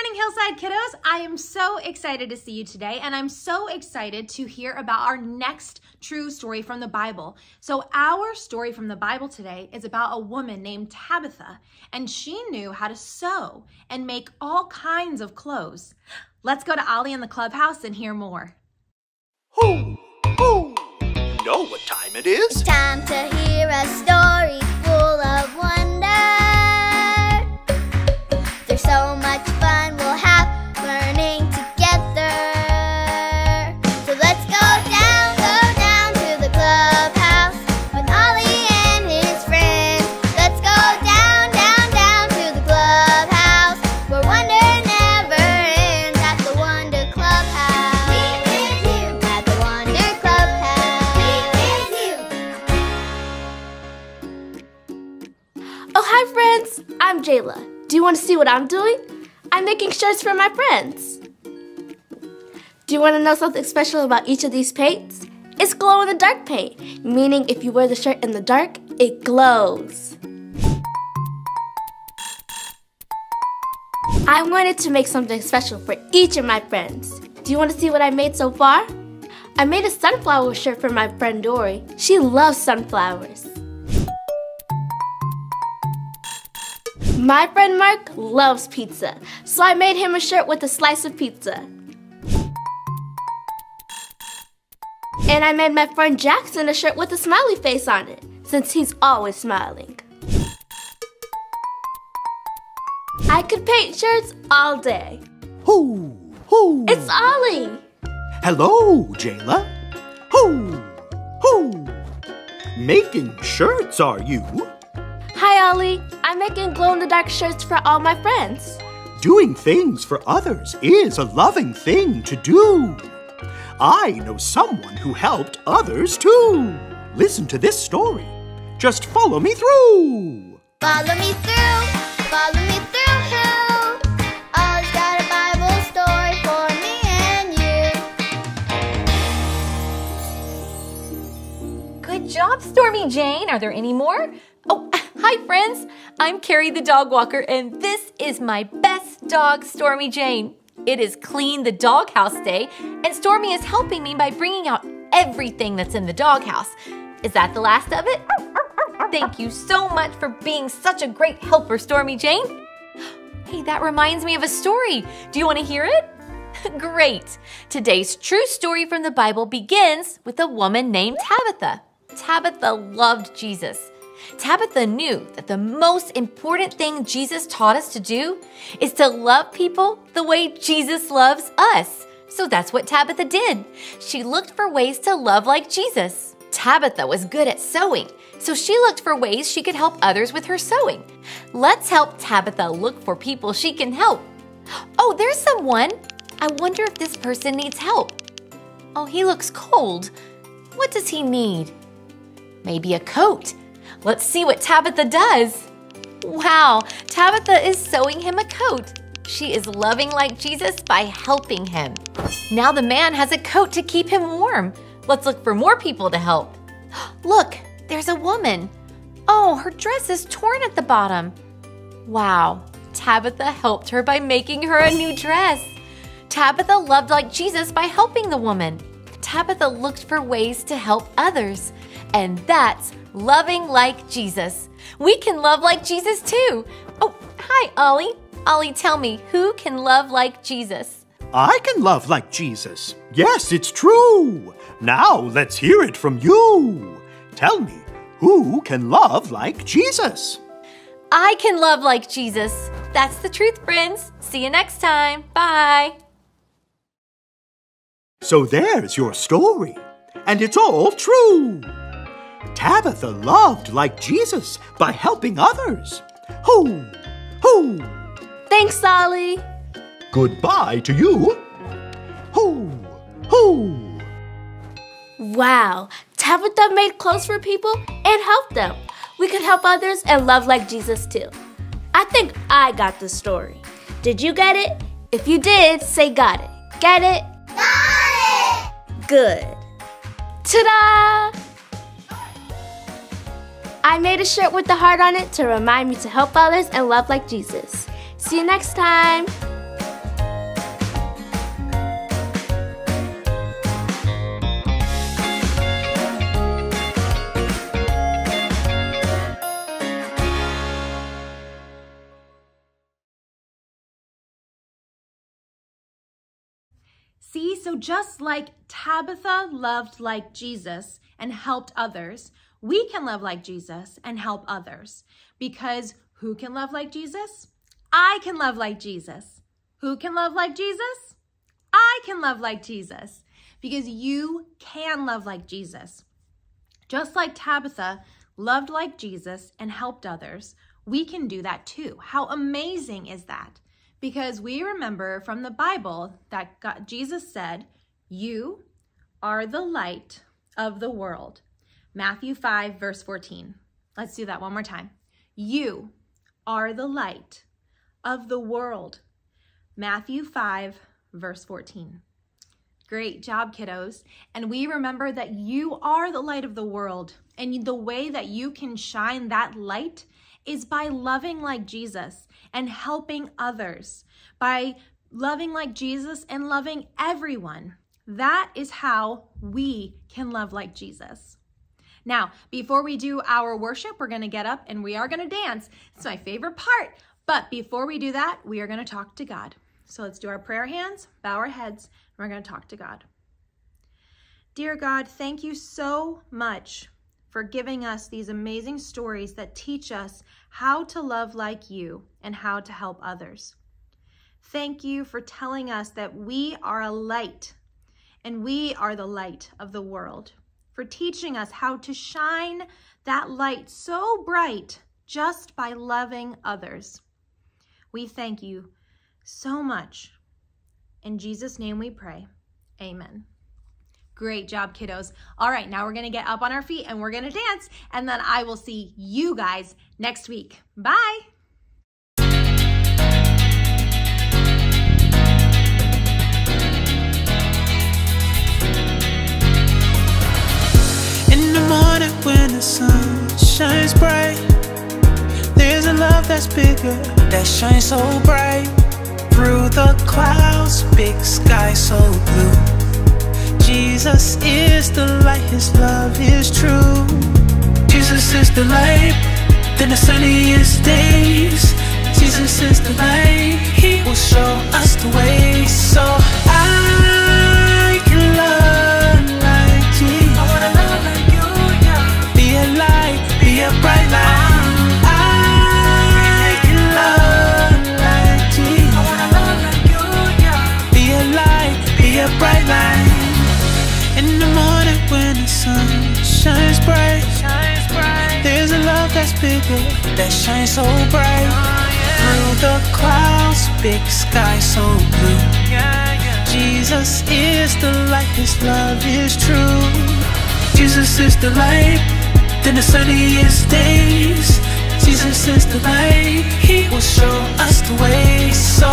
morning, Hillside kiddos. I am so excited to see you today, and I'm so excited to hear about our next true story from the Bible. So our story from the Bible today is about a woman named Tabitha, and she knew how to sew and make all kinds of clothes. Let's go to Ollie in the Clubhouse and hear more. Ho, ho! You know what time it is? It's time to hear a story full of wonder. There's so much fun we'll have learning together. So let's go down to the clubhouse with Ollie and his friends. Let's go down to the clubhouse where wonder never ends at the Wonder Clubhouse. Meet with you at the Wonder Clubhouse. Meet with you. Oh, hi friends! I'm Jayla. Do you want to see what I'm doing? I'm making shirts for my friends. Do you want to know something special about each of these paints? It's glow-in-the-dark paint, meaning if you wear the shirt in the dark, it glows. I wanted to make something special for each of my friends. Do you want to see what I made so far? I made a sunflower shirt for my friend Dory. She loves sunflowers. My friend Mark loves pizza, so I made him a shirt with a slice of pizza. And I made my friend Jackson a shirt with a smiley face on it, since he's always smiling. I could paint shirts all day. Ho, ho! It's Ollie! Hello, Jayla. Ho, ho! Making shirts, are you? Hi, Ollie. I'm making glow-in-the-dark shirts for all my friends. Doing things for others is a loving thing to do. I know someone who helped others too. Listen to this story. Just follow me through. Follow me through, follow me through, who? Ollie's got a Bible story for me and you. Good job, Stormy Jane. Are there any more? Oh, hi friends. I'm Carrie the dog walker, and this is my best dog, Stormy Jane. It is Clean the Doghouse Day, and Stormy is helping me by bringing out everything that's in the doghouse. Is that the last of it? Thank you so much for being such a great helper, Stormy Jane. Hey, that reminds me of a story. Do you want to hear it? Great. Today's true story from the Bible begins with a woman named Tabitha. Tabitha loved Jesus. Tabitha knew that the most important thing Jesus taught us to do is to love people the way Jesus loves us. So that's what Tabitha did. She looked for ways to love like Jesus. Tabitha was good at sewing, so she looked for ways she could help others with her sewing. Let's help Tabitha look for people she can help. Oh, there's someone. I wonder if this person needs help. Oh, he looks cold. What does he need? Maybe a coat. Let's see what Tabitha does. Wow, Tabitha is sewing him a coat. She is loving like Jesus by helping him. Now the man has a coat to keep him warm. Let's look for more people to help. Look, there's a woman. Oh, her dress is torn at the bottom. Wow, Tabitha helped her by making her a new dress. Tabitha loved like Jesus by helping the woman. Tabitha looked for ways to help others. And that's loving like Jesus. We can love like Jesus too. Oh, hi, Ollie. Ollie, tell me, who can love like Jesus? I can love like Jesus. Yes, it's true. Now let's hear it from you. Tell me, who can love like Jesus? I can love like Jesus. That's the truth, friends. See you next time. Bye. So there's your story, and it's all true. Tabitha loved like Jesus by helping others. Ho, ho! Thanks, Ollie. Goodbye to you. Ho, ho! Wow, Tabitha made clothes for people and helped them. We can help others and love like Jesus too. I think I got the story. Did you get it? If you did, say got it. Get it? Got it! Good. Ta-da! I made a shirt with the heart on it to remind me to help others and love like Jesus. See you next time. See, so just like Tabitha loved like Jesus and helped others, we can love like Jesus and help others. Because who can love like Jesus? I can love like Jesus. Who can love like Jesus? I can love like Jesus. Because you can love like Jesus. Just like Tabitha loved like Jesus and helped others, we can do that too. How amazing is that? Because we remember from the Bible that Jesus said, "You are the light of the world." Matthew 5, verse 14. Let's do that one more time. You are the light of the world. Matthew 5, verse 14. Great job, kiddos. And we remember that you are the light of the world. And the way that you can shine that light is by loving like Jesus and helping others. By loving like Jesus and loving everyone. That is how we can love like Jesus. Now, before we do our worship, we're going to get up and we are going to dance. It's my favorite part. But before we do that, we are going to talk to God. So let's do our prayer hands, bow our heads, and we're going to talk to God. Dear God, thank you so much for giving us these amazing stories that teach us how to love like you and how to help others. Thank you for telling us that we are a light and we are the light of the world, for teaching us how to shine that light so bright just by loving others. We thank you so much. In Jesus' name we pray. Amen. Great job, kiddos. All right, now we're going to get up on our feet and we're going to dance, and then I will see you guys next week. Bye. In the morning when the sun shines bright, there's a love that's bigger, that shines so bright. Through the clouds, big sky so blue. Jesus is the light, his love is true. Jesus is the light, then the sunniest days. Jesus is the light, he will show us the way. So I can love like Jesus. I wanna love like you, yeah. Be a light, be a bright light. I can love like Jesus. I wanna love like you, yeah. Be a light, be a bright light. In the morning when the sun shines bright, there's a love that's bigger, that shines so bright. Through the clouds, big sky so blue. Jesus is the light, his love is true. Jesus is the light, then the sunniest days. Jesus is the light, he will show us the way. So